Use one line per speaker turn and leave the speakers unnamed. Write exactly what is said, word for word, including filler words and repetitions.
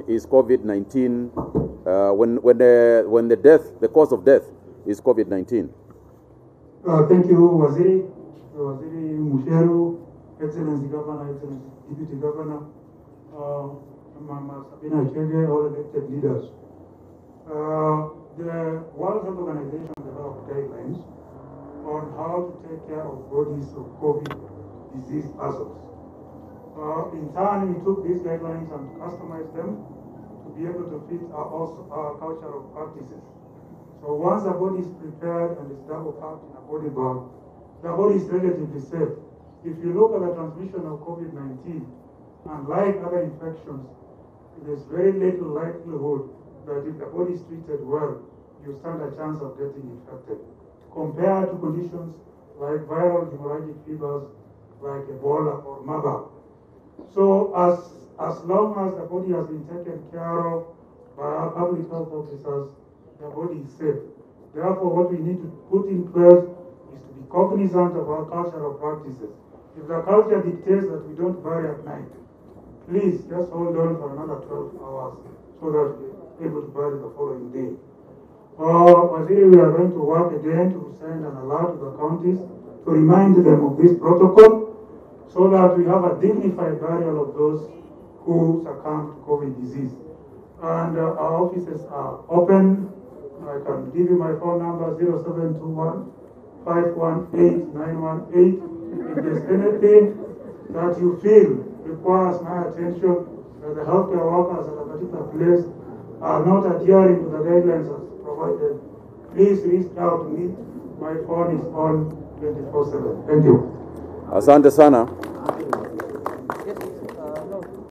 is COVID nineteen, uh, when, when, the, when the death, the cause of death is COVID nineteen?
Uh, thank you, Waziri, Waziri Musheru, Excellency Governor, Excellency Deputy Governor, uh, Mama Sabina Chege, all elected leaders. Uh, the World Health Organization developed guidelines on how to take care of bodies of COVID disease persons. Uh, in turn, we took these guidelines and customized them to be able to fit our, also our cultural practices. So once the body is prepared and is double packed in a body bag, the body is relatively safe. If you look at the transmission of COVID nineteen, and like other infections, there's very little likelihood that if the body is treated well, you stand a chance of getting infected, compared to conditions like viral hemorrhagic fevers, like Ebola or Marburg. So as, as long as the body has been taken care of by our public health officers, the body is safe. Therefore, what we need to put in place is to be cognizant of our cultural practices. If the culture dictates that we don't bury at night, please just hold on for another twelve hours so that we're able to bury the following day. Uh, Waziri, we are going to work again to send an alert to the counties to remind them of this protocol so that we have a dignified burial of those who succumb to COVID disease. And uh, our offices are open. I can give you my phone number, zero seven two one, five one eight, nine one eight. If there's anything that you feel requires my attention, that the healthcare workers at a particular place are not adhering to the guidelines as provided, please reach out to me. My phone is on twenty-four seven. Thank you.
Asante sana.